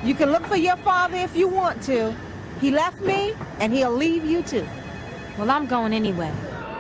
You can look for your father if you want to. He left me, and he'll leave you too. Well, I'm going anyway.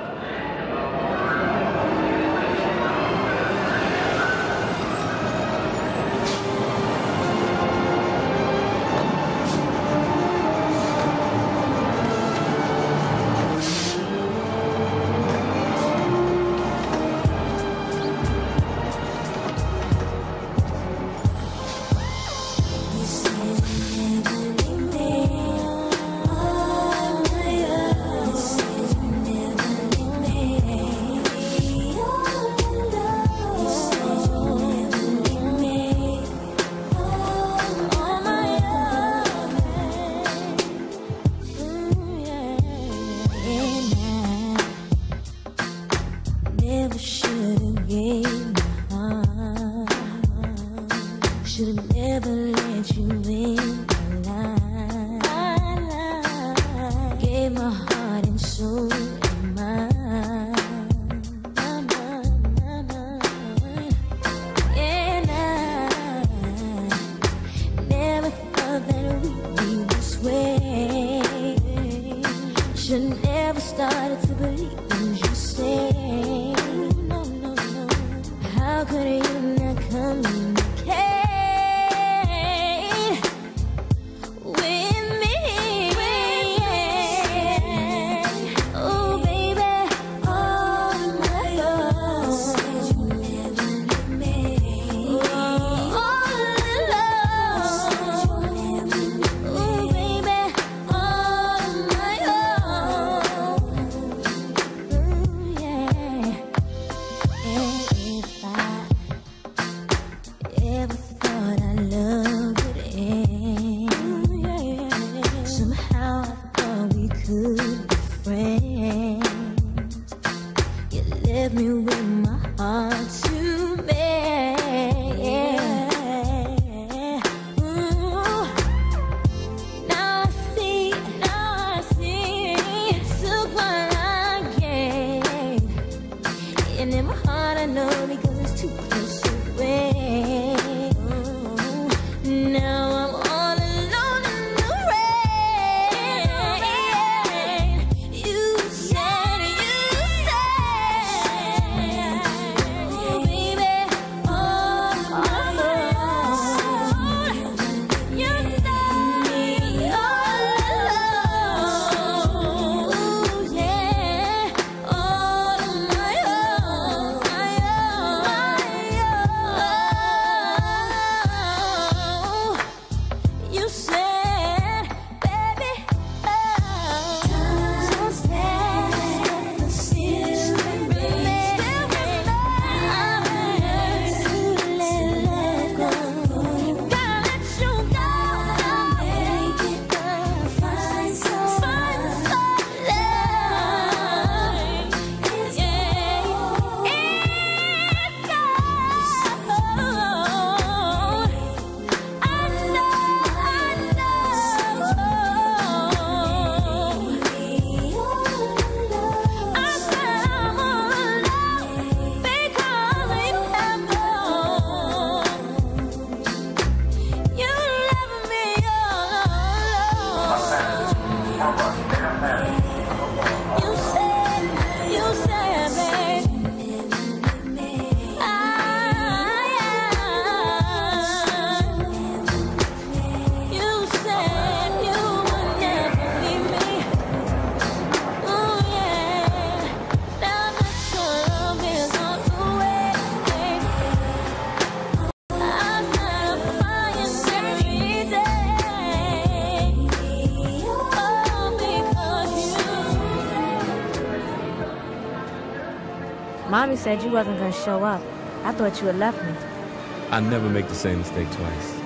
Should've never let you in my life. Gave my heart and soul and mind. And I never thought that we'd be this way. Should never started to believe things you say. No, no, no. How could you not come in? Left me with my heart to bear. Ooh. Now I see, took what I gave, and in my heart I know because it's too close away. Now I'm all alone in the rain. You said, oh baby, oh my God, you left me all alone, yeah, all on my own, You said, baby, oh, time stands, but still remains. I'm learning to let go. Gotta let you go. Make it go. Find some love. It's Mommy said you wasn't gonna show up. I thought you had left me. I never make the same mistake twice.